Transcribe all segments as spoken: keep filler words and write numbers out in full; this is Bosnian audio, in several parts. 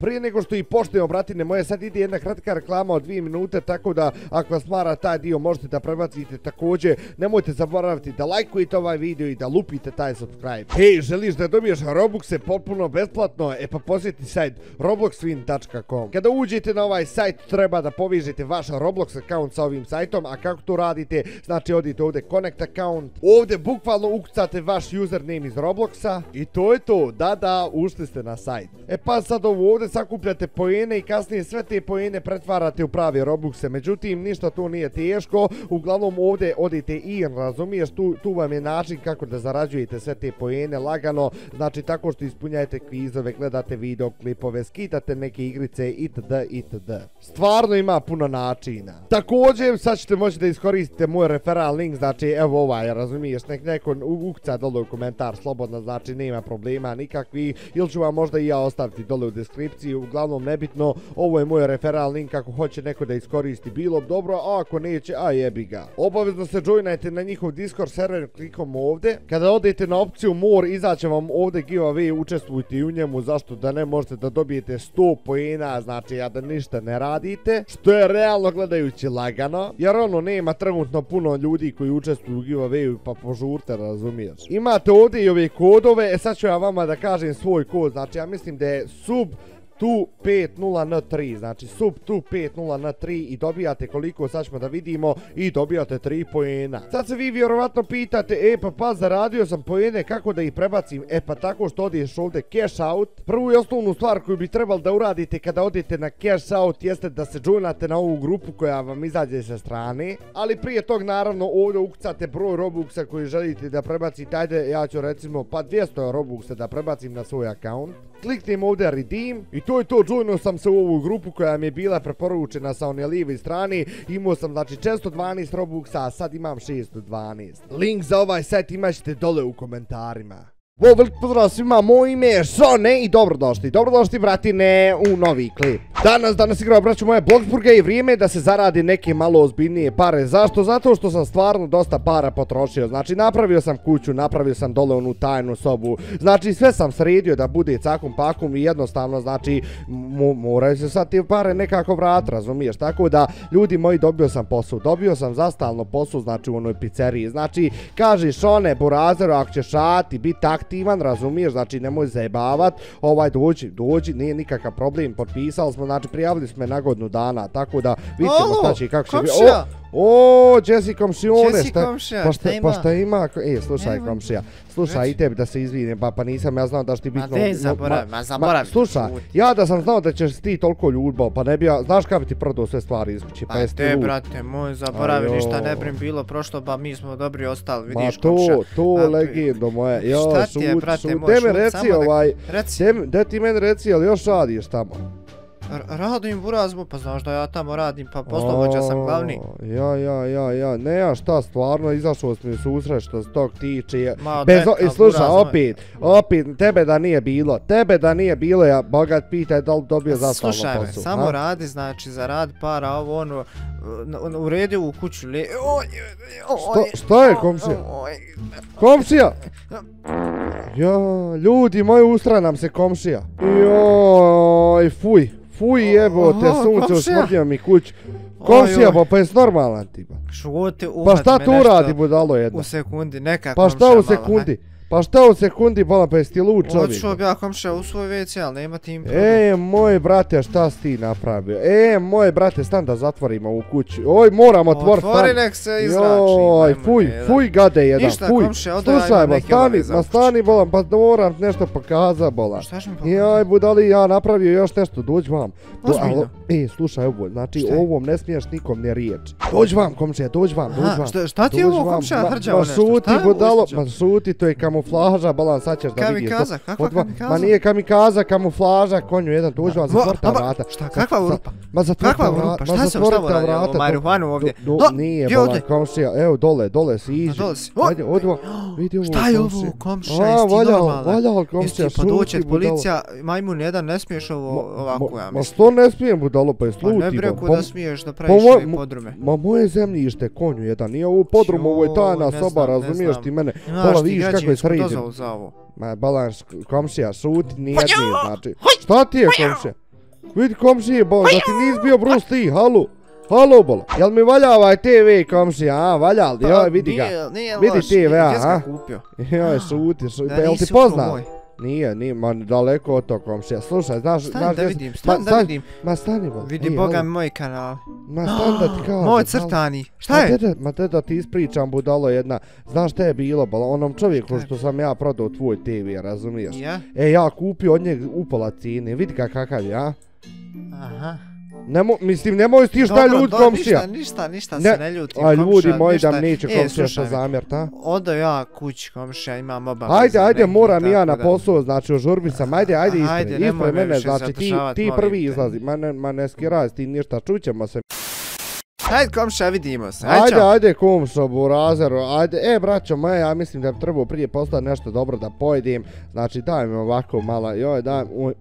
Prije nego što i poštujemo, bratine moje, sad ide jedna kratka reklama od dvije minute, tako da ako vas mara taj dio možete da prebacite također. Nemojte zaboraviti da lajkujete ovaj video i da lupite taj subscribe. Hej, želiš da dobiješ Robuxe potpuno besplatno? E pa posjeti sajt robloxwin tačka com. Kada uđete na ovaj sajt treba da povežete vaš Roblox account sa ovim sajtom, a kako to radite? Znači odite ovdje connect account, ovdje bukvalno ukucate vaš username iz Robloxa i to je to, da da, ušli ste na sajt. E pa sad ovo ovdje sakupljate poene i kasnije sve te poene pretvarate u pravi Robuxe, međutim ništa to nije teško, uglavnom ovdje odite i razumiješ, tu, tu vam je način kako da zarađujete sve te poene lagano, znači tako što ispunjajte kvizove, gledate videoklipove, skidate neke igrice itd. itd. Stvarno ima puno načina. Također sad ćete moći da iskoristite moj referral link, znači evo ovaj, razumiješ, nek neko ukuca dole u komentar slobodno, znači nema problema nikakvi, ili ću vam možda i ja ostaviti dole u deskripciji, uglavnom nebitno, ovo je moj referral link, ako hoće neko da iskoristi bilo dobro, a ako neće, a jebi ga. Obavezno se joinajte na njihov Discord server klikom ovdje, kada odete na opciju more, izaće vam ovdje giveaway, učestvujte u njemu, zašto da ne, možete da dobijete sto poena, znači a da ništa ne radite, što je realno gledajući lagano, jer ono nema trenutno puno ljudi koji učestvuju u giveawayu, pa požurte, razumiješ. Imate ovdje i ove kodove, e sad ću ja vama da kažem svoj kod, znači ja mislim da je sub tu pet nula n tri, znači sub tu pet nula n tri i dobijate koliko, sad ćemo da vidimo, i dobijate tri poena. Sad se vi vjerovatno pitate, e pa pa zaradio sam poene, kako da ih prebacim? E pa tako što odeš ovdje cash out. Prvu i osnovnu stvar koju bi trebali da uradite kada odete na cash out jeste da se joinate na ovu grupu koja vam izađe sa strane, ali prije tog naravno ovdje ukucate broj Robuxa koji želite da prebacite, ajde ja ću recimo pa dvjesto Robuxa da prebacim na svoj account. Kliknem ovdje redeem i to je to, joinuo sam se u ovu grupu koja mi je bila preporučena sa one lijeve strane, imao sam znači četiristo dvanaest Robuxa, a sad imam šesto dvanaest. Link za ovaj sajt imat ćete dole u komentarima. Ovo veliko pozdrav svima, moje ime je Šone i dobrodošli, dobrodošli bratine u novi klip. Danas, danas igrao braću moje Bloxburga i vrijeme je da se zaradi neke malo ozbiljnije pare. Zašto? Zato što sam stvarno dosta para potrošio, znači napravio sam kuću, napravio sam dole onu tajnu sobu, znači sve sam sredio da bude cakum pakum i jednostavno znači moraju se sad te pare nekako vrat, razumiješ, tako da ljudi moji dobio sam posao, dobio sam zastalno posao znači u onoj pizzeriji, znači kaže Šone Burazeru ako ćeš šati, biti aktivan, razumiješ, znači nemoj zajebavat, ovaj dođi, dođi, nije nikakav problem, potpisali smo, znači prijavili smo na godinu dana, tako da vidit ćemo šta će i kako će biti. O, Jesse komšijone, pa šta, pa šta ima, e, slušaj komšija, slušaj i tebi da se izvinim, pa pa nisam ja znao da će ti biti... Ma ne zaboravim, ma zaboravim. Slušaj, ja da sam znao da ćeš ti toliko ljubao, pa ne bi ja, znaš kada bi ti prodao sve stvari iz kući, pa jesi ti ljud. Pa te, brate moj, zaboravi, ništa ne brim bilo prošlo, pa mi smo dobri ostali, vidiš komšija. Ma to, to legendo moje, jo, šut, šut, te mi reci ovaj, da ti meni reci, ali još radiš tamo? Radim Burazmu, pa znaš da ja tamo radim, pa poslovođa sam glavni. Ja, ja, ja, ja, ne ja šta, stvarno izašao sam mi susret što se tog tiče. I slušaj, opet, opet, tebe da nije bilo, tebe da nije bilo, ja bogat pitaj da li dobio zastalno posao. Slušaj me, samo radi, znači, za rad para, ovo ono, uredi u kuću, le... Šta je komšija? Komšija! Ja, ljudi moji, ustra nam se komšija. Joj, fuj. Fuj jebote, sunce usmrdio mi kuću. Komšija, pa jesi normalan ti ba? Šuti, umet me nešto. Pa šta tu radi budalo jedna? U sekundi, neka komšija malo. Pa šta u sekundi? Pa šta u sekundi, bolam, pa jesi ti lud čovjek? Odšao bi ja komšija u svoj ve ce, ali nema ti im problem. E, moje brate, šta si ti napravio? E, moje brate, stan da zatvorimo u kući. Oj, moram otvoriti stan. Otvori nek se izrači. Joj, fuj, fuj gade jedan, ništa, fuj. Komšija, slušaj, ma stani, ma stani, bolam, pa moram nešto pokazat, bolam. Šta ću mi pokazat? Joj, budali, ja napravio još nešto, dođi vam. Ozbiljno? E, slušaj ovo, znači ovom ne smiješ nikom ne riječ. Dođi vam, komšija, dođi vam, dođi vam. Šta ti je ovo komšija hrđavo nešto? Ma šuti, budalo, ma šuti, to je kamuflaža, bolam, sad ćeš da vidiš. Kamikaza, kakva kamikaza? Ma nije kamikaza, kamuflaža, konju jedan, dođi vam, zatvorite vrata. Šta, kakva urupa? Ma zatvorite vrata, ma zatvorite vrata. Marihuanu ovdje. Nije, bolam, komšija, evo dole, dole si iđi. Ajde, odvo, vidi ovo komšija. Šta je ovo komšija, jesi ti normalan? Valjal komšija, šuti budalo. Jesi ti pa doće policija, majmun jedan, ne smiješ ovo ovako, ja mislim. Ma što ne smijem budalo, pa je sluti. Pa ne bi rekao da smiješ da praviš ove podrume. Ma moje zemljište, konju jedan, nije ovo podrum, ovo je tajna soba, razumiješ ti mene. Bola, vidiš kako je sređen. Ma balans, komšija, šuti, nijedni, znači. Šta ti je komšija? Vidi komšije, bol, da ti nis bio Bruce Lee, halo. Halo, bol, jel mi valja ovaj te ve komšija, a, valja li, joj, vidi ga. Vidi te ve, a, a. Joj, šuti, šuti, jel ti poznao? Nije, nije, ma daleko od tog komšija. Slušaj, znaš... Stani da vidim, stani da vidim. Ma stani, bol. Vidi boga mi moj kanal. Ma stani da ti kažem. Moj crtani. Šta je? Ma te da ti ispričam, budalo jedna. Znaš šta je bilo, bol, onom čovjeku što sam ja prodao tvoj te ve, razumiješ? Ja? E, ja kupio od njeg upola cijene, vidi ga kakav je, a? Aha. Nemo, mislim, nemoj ti šta ljud komšija. Ništa, ništa, ništa se ne ljutim komšija. A ljudi moji ništa. da mi neće komšija što zamjer, ta? Odo ja kući komšija, imam obaveze. Ajde, ajde, moram ja na posao, znači u žurbi sam, ajde, ajde ispred, Ajde, ispred mene, više znači ti, ti prvi izlazi, ma ne, ma ne skiraj, ti ništa, čućemo se. Ajde komšija, vidimo se, ajde, ajde, ajde komšo, burazeru, ajde, e braćo moje, ja mislim da bi trebao prije postati nešto dobro da pojedim, znači daj mi ovako malo, joj, daj, uj,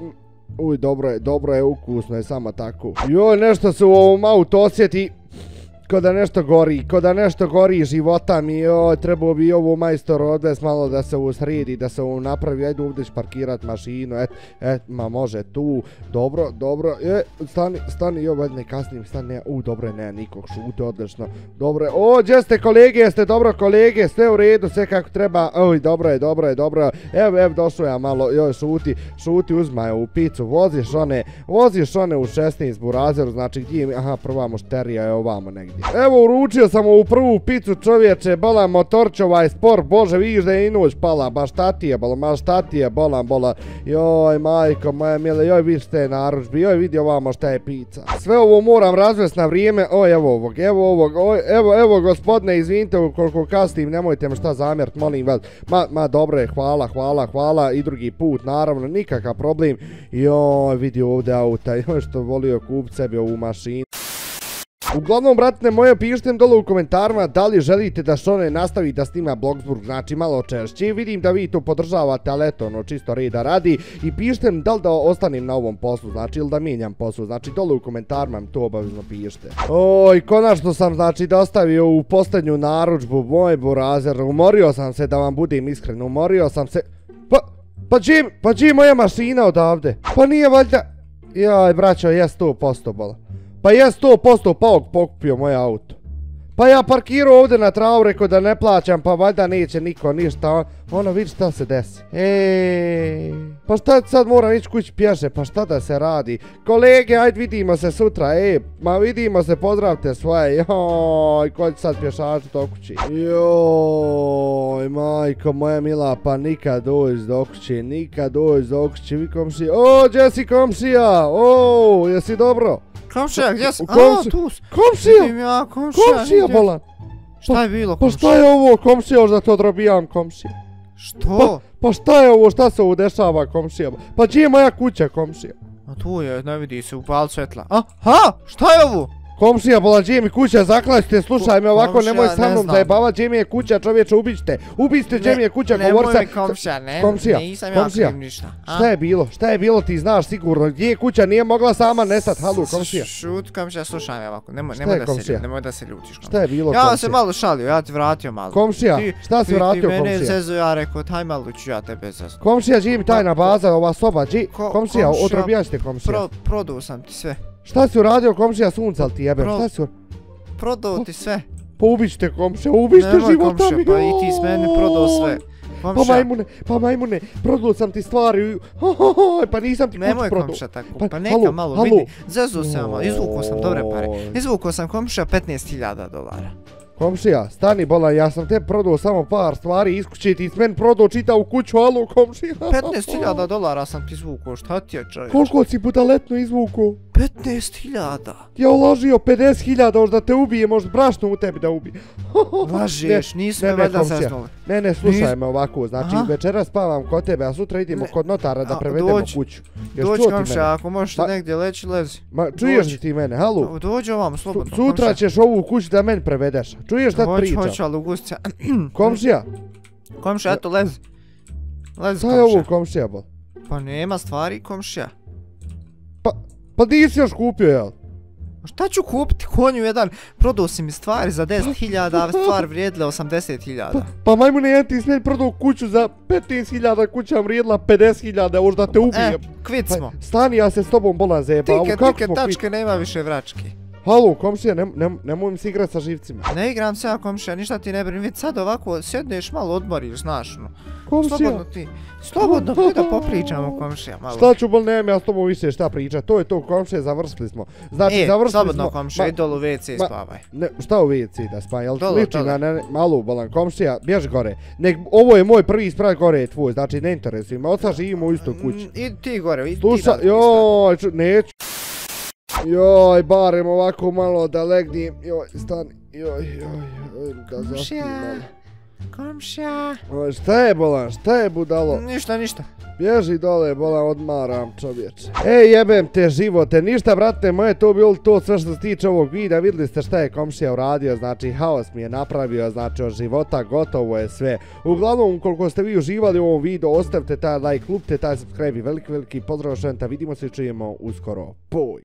Uj, dobro je, dobro je, ukusno je, samo tako. Joj, nešto se u ovom autu osjeti ko da nešto gori, ko da nešto gori života mi, joj, trebao bi ovo majstor odvest malo da se usredi, da se ovo napravi, ajde ovdje ću parkirat mašinu, et, et, ma može tu, dobro, dobro, e, stani, stani, joj, valjda ne kasnim, stani, ne, u, dobro je, ne, nikog, šute, odlično, dobro je, o, gdje ste kolege, jeste dobro kolege, sve u redu, sve kako treba, oj, dobro je, dobro je, dobro je, evo, evo, došao ja malo, joj, šuti, šuti, uzmaj u picu, voziš one, voziš one u šesnaest burazeru, znači gdje mi, aha, prva mušterija je ovamo negdje. Evo, uručio sam ovu prvu picu, čovječe, bolam motorč ovaj spor, bože, vidiš da je i noć pala, ba šta ti je, bolam, ma šta ti je, bolam, bola, joj, majko moja mila, joj, vidiš šta je narudžbi, joj, vidi ovamo šta je pica. Sve ovo moram razvest na vrijeme, oj, evo ovog, evo ovog, oj, evo, evo, gospodine, izvinite ukoliko kasnim, nemojte me šta zamjert, molim vas, ma, ma, dobro je, hvala, hvala, hvala, i drugi put, naravno, nikakav problem, joj, vidi ovdje auta, joj, što volio kupit sebi ovu mašinu. Uglavnom, bratne moje, pišite im dole u komentarima da li želite da Šone nastavi da snima Bloxburg, znači malo češće. Vidim da vi to podržavate, ali eto, ono, čisto reda radi. I pišite im da li da ostanem na ovom poslu, znači, ili da mijenjam poslu, znači, dole u komentarima mi to obavezno pišite. Oj, konačno sam, znači, dostavio u posljednju narudžbu, moj burazer, umorio sam se, da vam budem iskren, umorio sam se. Pa, pa Jim, pa Jim, moja mašina odavde. Pa nije valjda, jaj, braćo, je sto posto bola. Pa je sto posto pauk pokupio moj auto. Pa ja parkirao ovdje na travu, rekao da ne plaćam, pa valjda neće niko ništa. Ono, vidi šta se desi. Eee, pa šta sad moram ići kući pješe, pa šta da se radi? Kolege, ajde vidimo se sutra, ej, ma vidimo se, pozdravite svoje, joj, ko će sad pješaču do kući? Joj, majko moja mila, pa nikad dođi do kući, nikad dođi do kući, vi komšija, o, gdje si komšija, o, jesi dobro? Komšija, gdje si? A, tu si. Komšija! Vidim ja, komšija. Komšija, bolan! Šta je bilo, komšija? Pa šta je ovo, komšija, još da to odrobijam, komšija? Što? Pa šta je ovo, šta se ovo dešava, komšija? Pa gdje je moja kuća, komšija? A tu je, ne vidi se, upal svjetla. Aha, šta je ovo? Komšija, bola, gdje mi kuća, zaklaćite, slušaj me ovako, nemoj sa mnom zajebavat, gdje mi je kuća, čovječe, ubićte, ubićte, gdje mi je kuća, govor se... Nemoj komšija, ne, nisam ja kriv ništa. Šta je bilo, šta je bilo, ti znaš sigurno, gdje je kuća, nije mogla sama nestat, halu, komšija. Šut, komšija, slušaj me ovako, nemoj da se ljutiš, komšija. Šta je bilo, komšija? Ja se malo šalio, ja ti vratio malo. Komšija, šta si vratio, komšija? Ti mene zezu, ja rekao, taj malo ću ja tebe zezu. Komšija, gdje mi tajna baza, ova soba, komšija, otrobijaćete, komšija. Prodao sam ti sve. Šta si uradio, komšija, sunca li ti jebe, šta si uradio? Prodao ti sve. Pa ubićte, komšija, ubićte života mi. Nemoj, komšija, pa i ti s mene prodao sve. Pa majmune, pa majmune, prodao sam ti stvari, pa nisam ti kuću prodao. Nemoj komšija tako, pa neka malo vidi, zezuo sam malo, izvukao sam dobre pare. Izvukao sam komšija petnaest hiljada dolara. Komšija, stani bola, ja sam te prodao samo par stvari iz kuće, ti s meni prodao čitavu kuću, alo komšija. petnaest hiljada dolara sam ti izvukao, šta ti je čovječ? Koliko si puta-letno izvukao? petnaest hiljada. Ja uložio pedeset hiljada, možda te ubije, možda brašno u tebi da ubije. Lažeš, nisu me valjda zeznuli. Ne, ne, slušaj me ovako, znači večera spavam kod tebe, a sutra idemo kod notara da prevedemo kuću. Dođi komšija, ako možeš negdje leći, lezi. Ma, čuješ li ti mene, halu? Dođi ovamo, slobodno. Sutra ćeš ovu kuću da meni prevedeš. Čuješ šta ti pričam? Hoću, hoću, ali u gustica. Komšija? Komšija, eto, lezi. Lezi, komšija. Šta je ovo komšija, bol? Pa nema stvari, komšija. Pa, pa nisi još kupio, jel? Šta ću kupiti konju jedan? Prodao si mi stvari za deset hiljada, a stvar vrijedila osamdeset hiljada. Pa majmune, ja ti smijeti prodao kuću za petnaest hiljada, kuća vrijedila pedeset hiljada, još da te ubijem. E, kvit smo. Stani, ja se s tobom bolan zajebam. Tike, tike, tačke, nema više vrački. Halo, komšija, nemoj mi se igrat sa živcima. Ne igram se ja, komšija, ništa ti ne brini. Vidi sad ovako sjedneš malo odmoriš, znaš, no. Komšija. Slobodno ti. Slobodno, ti da popričamo, komšija, malo. Šta ću bol, nemam ja s tobom više šta pričat. To je to, komšija, završili smo. Znači, e, završili slobodno, smo... komšija, i dolu u ve ce spavaj. Ne, šta u ve ce da spavaj, jel dolo, liči na ne, malu bolan, komšija, bježi gore. Nek, ovo je moj prvi isprav, gore je tvoj, znači ne interesujem, od sad živimo u istoj kući. I ti gore, i Sluša, ti joj, ču, neću. Joj, barem ovako malo da legnim, joj, stani, joj, joj, joj, da zaspim malo. Komšija. Oj, šta je bolan, šta je budalo? Ništa, ništa. Bježi dole, bolan, odmaram čovječe. Ej, jebem te živote, ništa brate moje, to bilo to sve što se tiče ovog videa, vidjeli ste šta je komšija uradio, znači haos mi je napravio, znači od života gotovo je sve. Uglavnom, ukoliko ste vi uživali u ovom videu, ostavite taj like, lupite taj subscribe i veliki, veliki pozdrav šenta, vidimo se i čujemo uskoro. Poj!